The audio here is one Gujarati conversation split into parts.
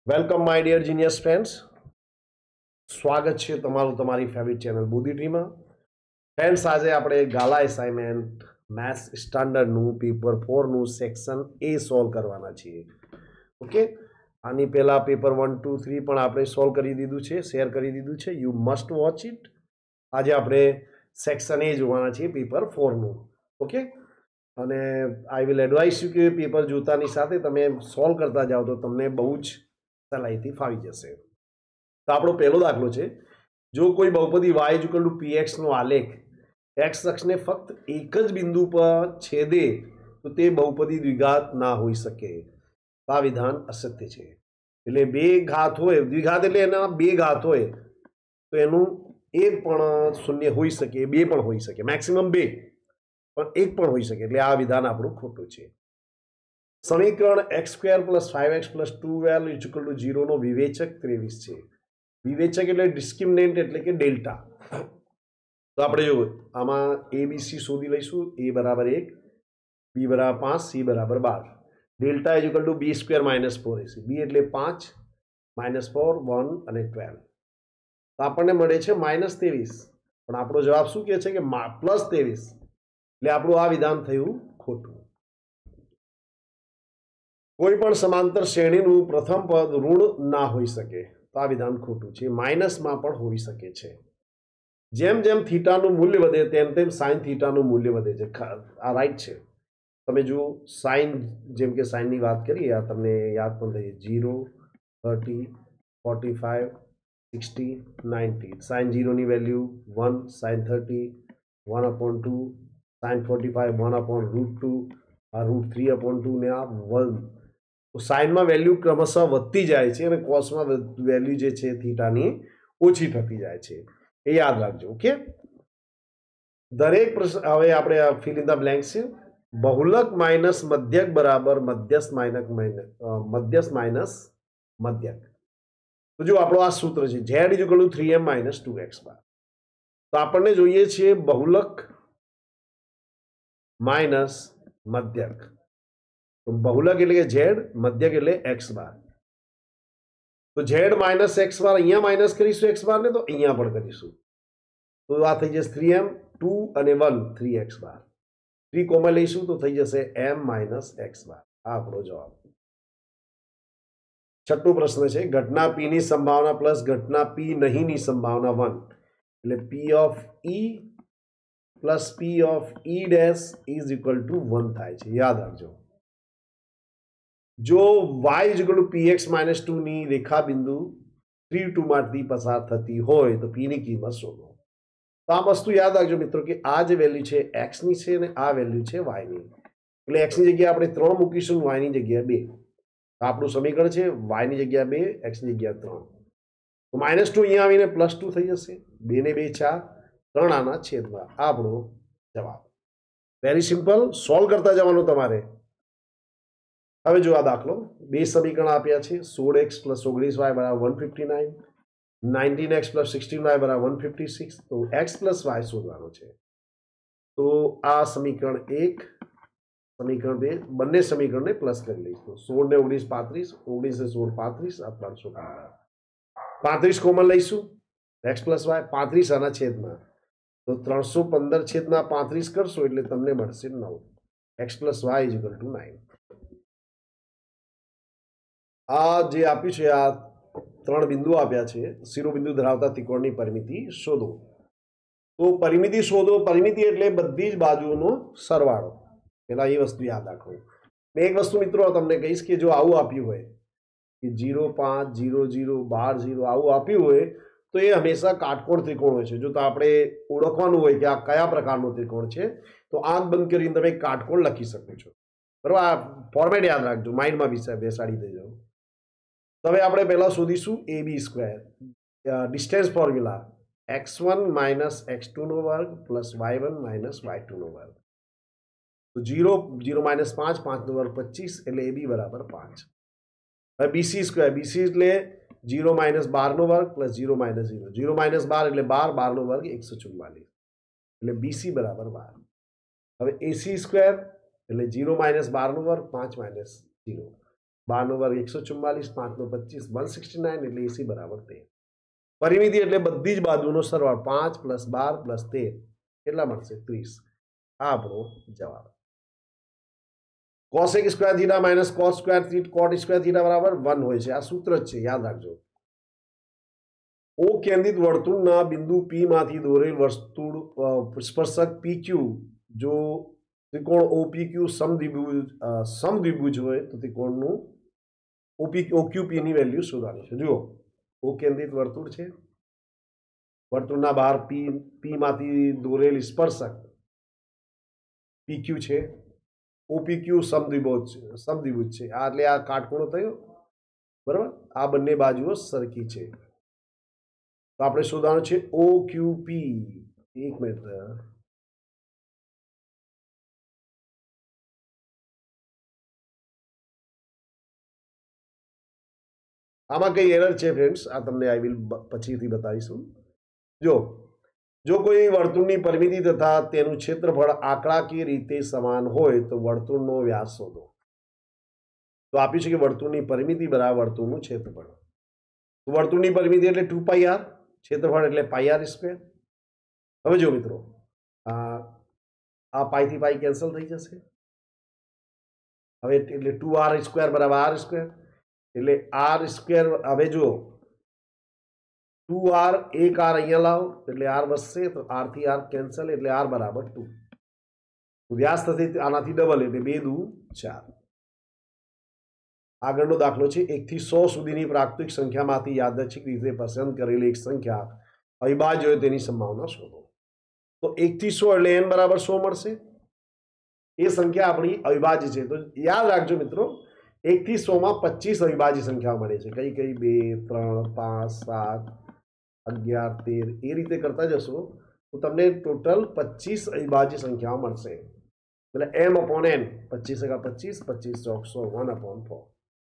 Welcome my dear genius friends, સ્વાગત છે તમારું તમારી ફેવરિટ ચેનલ બુદ્ધિ ટ્રીમાં. ફ્રેન્ડ્સ, આજે આપણે ગાલા એસાઇનમેન્ટ મેથ્સ સ્ટાન્ડર્ડનું પેપર 4નું સેક્શન એ સોલ્વ કરવાના છીએ. ઓકે, આની પહેલાં પેપર 1, 2, 3 પણ આપણે સોલ્વ કરી દીધું છે, શેર કરી દીધું છે. You must watch it. આજે આપણે સેક્શન એ જોવાના છીએ પેપર 4નું. ઓકે, અને આઈ વિલ એડવાઇસ યુ કે પેપર જોતાની સાથે તમે સોલ્વ કરતા જાઓ તો તમને બહુ જ સહેલાઈથી ફાવી જશે. તો આપણો પહેલો દાખલો છે, જો કોઈ બહુપદી y = px નો આલેખ x અક્ષને ફક્ત એક જ બિંદુ પર છેદે તો તે બહુપદી દ્વિઘાત ના હોઈ શકે. આ વિધાન અસત્ય છે. એટલે બે ઘાત હોય, દ્વિઘાત એટલે એના બે ઘાત હોય તો એનું એક પણ શૂન્ય હોઈ શકે, બે પણ હોઈ શકે, મેક્સિમમ બે, પણ એક પણ હોઈ શકે. એટલે આ વિધાન આપણું ખોટું છે. સમીકરણ x² + 5x + 2l = 0 નો વિવેચક 23 છે. વિવેચક એટલે ડિસ્ક્રિમિનન્ટ એટલે કે ડેલ્ટા. તો આપણે જો આમાં ABC શોધી લઈશું. a = 1, b = 5, c = 12. Delta = b² - 4ac. b એટલે 5, -4, 1 અને 12. તો આપણને મળે છે -23, પણ આપણો જવાબ શું કહે છે કે +23. એટલે આપણું આ વિધાન થયું ખોટું. કોઈ પણ સમાંતર શ્રેણીનું પ્રથમ પદ ઋણ ના હોઈ શકે. તો આ વિધાન ખોટું છે. માઇનસમાં પણ હોઈ શકે છે. જેમ જેમ થીટાનું મૂલ્ય વધે તેમ તેમ સાઇન થીટાનું મૂલ્ય વધે છે. આ રાઈટ છે. તમે જુઓ, સાઇન, જેમ કે સાઇનની વાત કરીએ, આ તમને યાદ પણ થઈ, 0, 30, 45, 60, 90. સાઇન 0 ની વેલ્યુ 1, સાઇન 30 1/2, સાઇન 45 1/√2, આ √3/2 ને આ 1. તો સાઇનમાં વેલ્યુ ક્રમશઃ વધતી જાય છે અને કોસમાં વેલ્યુ જે છે થીટાની ઓછી થતી જાય છે. એ યાદ રાખજો. ઓકે, દરેક પ્રશ્ન હવે આપણે ફિલ ઇન ધ બ્લેન્ક્સ છે. બહુલક માઇનસ મધ્યક બરાબર મધ્યસ્થ માઇનસ મધ્યક. તો જો આપણો આ સૂત્ર છે, z = 3m - 2x². તો આપણને જોઈએ છે બહુલક માઇનસ મધ્યક. તો બહુલક એટલે કે z, મધ્યક એટલે x². તો z - x² અહીંયા માઇનસ કરીશું x² ને, તો અહીંયા પણ કરીશું. તો આ થઈ જશે 3m, 2 અને 1 3x². 3 કોમન લઈશું તો થઈ જશે m - x². આ આપણો જવાબ. છઠ્ઠો પ્રશ્ન છે, ઘટના p ની સંભાવના પ્લસ ઘટના p નહીં ની સંભાવના 1, એટલે p of e plus p of e dash is equal to 1 થાય છે. યાદ રાખજો, જો y = px - 2 ની રેખા બિંદુ 3, 2 માંથી પસાર થતી હોય તો p ની કિંમત શોધો. તો આ વસ્તુ યાદ રાખજો મિત્રો કે આ જે વેલ્યુ છે x ની છે અને આ વેલ્યુ છે y ની. એટલે x ની જગ્યાએ આપણે 3 મૂકીશું, y ની જગ્યાએ 2. આપણું સમીકરણ છે y ની જગ્યાએ 2, x ની જગ્યાએ 3. તો -2 અહીંયા આવીને +2 થઈ જશે. 2 ને 2 4, 3 આના છેદમાં. આપણો જવાબ. વેરી સિમ્પલ, સોલ્વ કરતા જવાનું તમારે. હવે જો આ દાખલો, બે સમીકરણ આપ્યા છે. 16x + 19y = 159, 19x + 16y = 156. તો x + y શોધવાનો છે. તો આ સમીકરણ 1, સમીકરણ 2, બંને સમીકરણને પ્લસ કરી લઈશું. 16 ને 19 35, 19 ને 16 35, આ 315. 35 કોમન લઈશું, x + y 35 આના છેદમાં. તો 315/35 કરશો એટલે તમને મળશે 9. x + y = 9. આ જે આપ્યું છે, આ 3 બિંદુ આપ્યા છે. શિરોબિંદુ ધરાવતા ત્રિકોણની પરિમિતિ શોધો. તો પરિમિતિ શોધો, પરિમિતિ એટલે બધી જ બાજુઓનો સરવાળો. પહેલા એ વસ્તુ યાદ રાખો. એક વસ્તુ મિત્રો તમને કહીશ કે જો આવું આપ્યું હોય કે 0, 5, 0, 0, 12, 0 આવું આપ્યું હોય તો એ હંમેશા કાટકોણ ત્રિકોણ હોય છે. જો તો આપણે ઓળખવાનું હોય કે આ કયા પ્રકારનો ત્રિકોણ છે, તો આંખ બંધ કરીને તમે કાટકોણ લખી શકો છો. બરાબર, આ ફોર્મેટ યાદ રાખજો, માઇન્ડમાં બેસાડી દેજો. તો હવે આપણે પહેલા શોધીશું AB². Distance formula x1 - x2 વર્ગ પ્લસ y1 - y2 વર્ગ. તો 0, 0 - 5, 5 વર્ગ 25, એટલે AB = 5. હવે BC², BC એટલે 0 - 12 વર્ગ પ્લસ 0 - 0, 0 - 12 એટલે 12, 12 વર્ગ 144, એટલે BC = 12. હવે AC² એટલે 0 - 12 વર્ગ 5 - 0, 12 वर्ग 144, 5 નો 25 169 એટલે AC બરાબર 13. પરિમિતિ એટલે બધી જ બાજુનો સરવાળો 5 + 12 + 13 કેટલા મળશે 30. આ આપણો જવાબ. cos square theta minus cos square cot square theta બરાબર 1 હોય છે. આ સૂત્ર જ છે, યાદ રાખજો. ઓ કેન્દ્રિત વર્તુળના બિંદુ P માંથી દોરેલ વર્તુળ સ્પર્શક PQ જો ત્રિકોણ OPQ સમદ્વિભુજ હોય તો ત્રિકોણનું OQP ની વેલ્યુ શોધવાની છે. જુઓ, ઓ કેન્દ્રિત વર્તુળ છે, વર્તુળના બહાર P માંથી દોરેલ સ્પર્શક PQ છે, OPQ સમદ્વિભુજ છે. આ એટલે આ કાટખૂણો થયો, બરાબર. આ બંને બાજુઓ સરખી છે, તો આપણે શોધવાનું છે OQP. એક મિનિટ, આમાં કઈ એરર છે ફ્રેન્ડ્સ, આ તમને આઈ વિલ પછીથી બતાવીશું. જો કોઈ વર્તુળની પરિમિતિ તથા તેનું ક્ષેત્રફળ આંકડાકીય રીતે સમાન હોય તો વર્તુળનો વ્યાસ શોધો. તો આપ્યું છે કે વર્તુળની પરિમિતિ બરાબર વર્તુળનું ક્ષેત્રફળ. તો વર્તુળની પરિમિતિ એટલે 2πr, ક્ષેત્રફળ એટલે πr². હવે જો મિત્રો, આ પાઈ થી પાઈ કેન્સલ થઈ જશે. હવે એટલે 2r² બરાબર r², એટલે r². હવે જુઓ, 2r, એક r અહીંયા લાવો એટલે r વધશે, તો r થી r કેન્સલ એટલે r બરાબર 2. વ્યાસ થશે આનાથી ડબલ એટલે 2 દુ 4. આગળનો દાખલો છે 1 થી 100 સુધીની પ્રાકૃતિક સંખ્યામાંથી યાદચ્છિક રીતે પસંદ કરેલી એક સંખ્યા અવિભાજ્ય હોય તેની સંભાવના શોધો. તો 1 થી 100 એટલે n બરાબર 100 મળશે. એ સંખ્યા આપણી અવિભાજ્ય છે. તો યાદ રાખજો મિત્રો, 1 થી 100 માં 25 અવિભાજ્ય સંખ્યાઓ મળે છે. કઈ કઈ? 2, 3, 5, 7, 11, 13 એ રીતે કરતા જશો તો તમને ટોટલ 25 અવિભાજ્ય સંખ્યાઓ મળશે. એટલે m/n 25 × 25, 25 × 100, 1/4.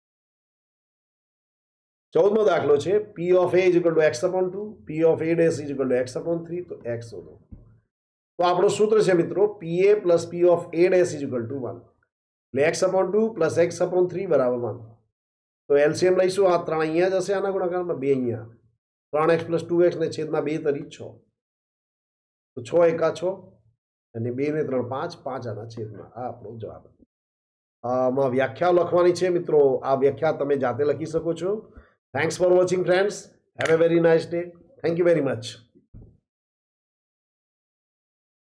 14મો દાખલો છે P of A = x/2, P of A' = x/3. તો x શોધો. તો આપણું સૂત્ર છે મિત્રો PA + P of A' = 1, એટલે x/2 + x/3 = 1. તો એલસીએમ લઈશું. આ 3 અહીંયા જશે, આના ગુણાકારમાં 2 અહીંયા, 3x + 2x ને છેદમાં 2 તરી 6. તો 6 × 6 અને 2 ને 3 5, 5 આના છેદમાં. આ આપણો જવાબ. આમાં વ્યાખ્યા લખવાની છે મિત્રો. આ વ્યાખ્યા તમે જાતે લખી શકો છો. Thanks for watching friends. Have a very nice day. Thank you very much.